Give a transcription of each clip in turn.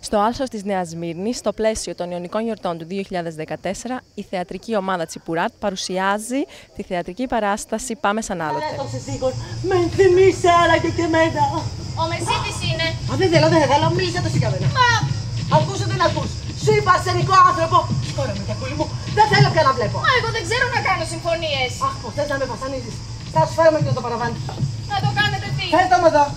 Στο άλσος της Νέας Σμύρνης, στο πλαίσιο των Ιωνικών Γιορτών του 2014, η θεατρική ομάδα Τσιπουράτ παρουσιάζει τη θεατρική παράσταση «Πάμε σαν άλλοτε». Με θυμίσαι άραγε και εμένα. Ο Μεσίτης είναι. Δεν θέλω, μίλησε το συγκαμένα. Μα! Ακούς ή δεν ακούς. Σου είπα αρσενικό άνθρωπο. Τώρα με τα κούλη μου, δεν θέλω πια να βλέπω. Μα εγώ δεν ξέρω να κάνω συμφωνίες. Αχ, πως θες να με βασανίζεις. Θα σου φέρουμε και το παραβάνι. Να το κάνετε τι. Φέρτε με εδώ.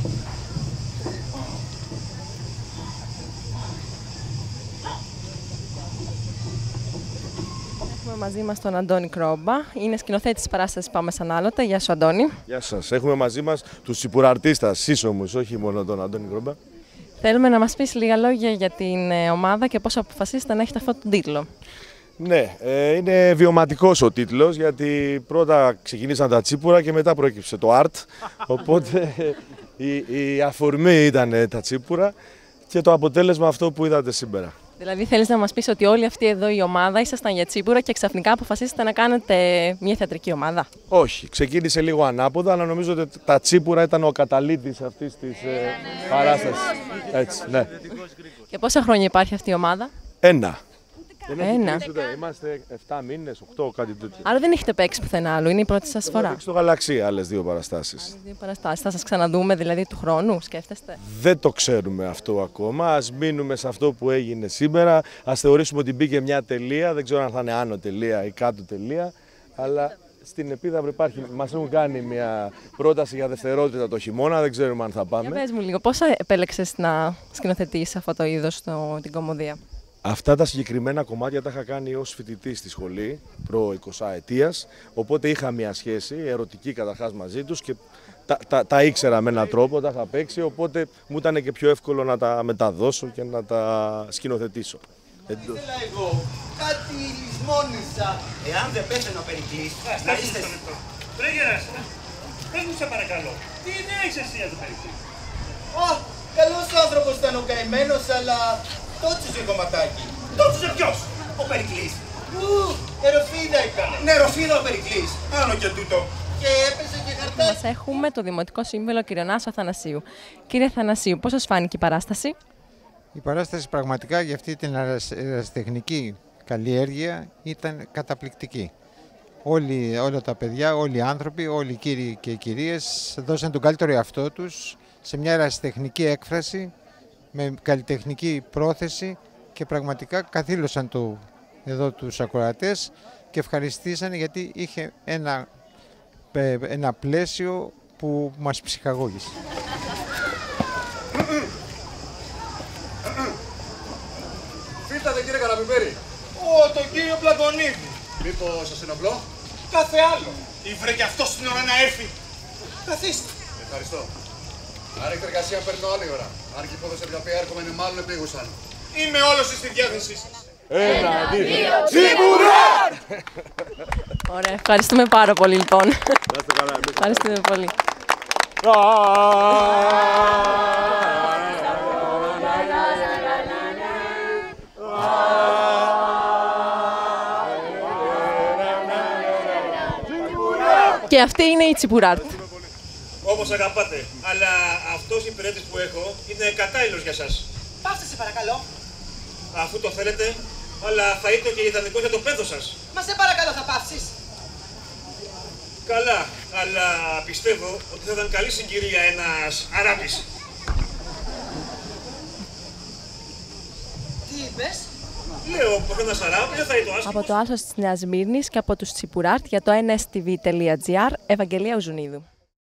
Έχουμε μαζί μας τον Αντώνη Κρόμπα. Είναι σκηνοθέτης της παράστασης «Πάμε σαν άλλοτε». Γεια σου, Αντώνη. Γεια σας. Έχουμε μαζί μας τους τσιπουραρτίστας, σύσσωμους, όχι μόνο τον Αντώνη Κρόμπα. Θέλουμε να μας πεις λίγα λόγια για την ομάδα και πώς αποφασίσετε να έχετε αυτόν τον τίτλο. Ναι, είναι βιωματικός ο τίτλος, γιατί πρώτα ξεκινήσαν τα τσίπουρα και μετά προέκυψε το art. Οπότε η αφορμή ήταν τα τσίπουρα και το αποτέλεσμα αυτό που είδατε σήμερα. Δηλαδή θέλεις να μας πεις ότι όλη αυτή εδώ η ομάδα ήσασταν για τσίπουρα και ξαφνικά αποφασίσετε να κάνετε μια θεατρική ομάδα? Όχι, ξεκίνησε λίγο ανάποδα, αλλά νομίζω ότι τα τσίπουρα ήταν ο καταλύτης αυτής της παράστασης. Έτσι, ναι. Και πόσα χρόνια υπάρχει αυτή η ομάδα? Ένα. Είμαστε 7 μήνες, 8, κάτι τέτοιο. Άρα δεν έχετε παίξει πουθενά άλλο, είναι η πρώτη σας φορά? Στο Γαλαξία άλλες δύο παραστάσεις. Θα σας ξαναδούμε δηλαδή του χρόνου, σκέφτεστε? Δεν το ξέρουμε αυτό ακόμα. Ας μείνουμε σε αυτό που έγινε σήμερα. Ας θεωρήσουμε ότι μπήκε μια τελεία. Δεν ξέρω αν θα είναι άνω τελεία ή κάτω τελεία. Αλλά στην Επίδαυρο υπάρχει. Μας έχουν κάνει μια πρόταση για δευτερότητα το χειμώνα. Δεν ξέρουμε αν θα πάμε. Για πες μου λίγο, πώς επέλεξες να σκηνοθετήσεις αυτό το είδος την κομμωδία? Αυτά τα συγκεκριμένα κομμάτια τα είχα κάνει ως φοιτητής στη σχολή, προ 20 ετίας, οπότε είχα μια σχέση ερωτική καταρχάς μαζί τους και τα ήξερα με έναν τρόπο, τα είχα παίξει, οπότε μου ήταν και πιο εύκολο να τα μεταδώσω και να τα σκηνοθετήσω. Ήθελα εγώ κάτι λησμόνισα. Εάν δεν πέθανε ο Περικλής, να είστε... Ρε Γεράσινα, πες μου σε παρακαλώ, τι ιδέα έχεις εσύ για τον Περικλή? Καλός άνθρωπος ήταν ο καημένος, αλλά τότσιζε κομματάκι. Τότσιζε ποιος? Ο Περικλής. Νεροφίδα έκανε. Νεροφίδα ο Περικλής. Άνω και τούτο. Και έπαιζε και χαρτάκι. Μας έχουμε το Δημοτικό Σύμβουλο κ. Νάσο Αθανασίου. Κύριε Αθανασίου, πώς σας φάνηκε η παράσταση? Η παράσταση πραγματικά για αυτή την ερασιτεχνική καλλιέργεια ήταν καταπληκτική. Όλα τα παιδιά, όλοι οι άνθρωποι, όλοι οι κύριοι και οι κυρίες δώσαν τον καλύτερο εαυτό τους σε μια ερασιτεχνική έκφραση με καλλιτεχνική πρόθεση και πραγματικά καθήλωσαν εδώ τους ακροατές και ευχαριστήσαν γιατί είχε ένα πλαίσιο που μας ψυχαγώγησε. Φύλτατε κύριε Καραπιπέρη. Τον κύριο Πλατωνίδη. Μήπως σας ενοχλώ? Κάθε άλλο. Ήφερε και αυτός την ώρα να έρθει. Καθίστε. Ευχαριστώ. Αν έχετε εργασία παίρνω άλλη ώρα. Αν και η υπόθεση από την οποία έρχομαι είναι μάλλον επίγουσαν. Είμαι όλος στη διάθεσή σας. Ένα, δύο, Τσιπουράτ! Ωραία, ευχαριστούμε πάρα πολύ λοιπόν. Ευχαριστούμε πολύ. Και αυτή είναι η Τσιπουράτ. Όπως αγαπάτε, αλλά αυτός υπηρέτης που έχω είναι κατάλληλος για σας. Πάψτε σε παρακαλώ. Αφού το θέλετε, αλλά θα είστε και ιδανικός για το πέδο σας. Μα σε παρακαλώ θα πάψεις. Καλά, αλλά πιστεύω ότι θα ήταν καλή συγκυρία ένας Αράπης. Τι είπες? Λέω πως ένας Αράπης δεν θα είναι το άσχημος. Από το άλσος της Νέας Σμύρνης και από τους Τσιπουράτ για το nstv.gr, Ευαγγελία Ουζουνίδου.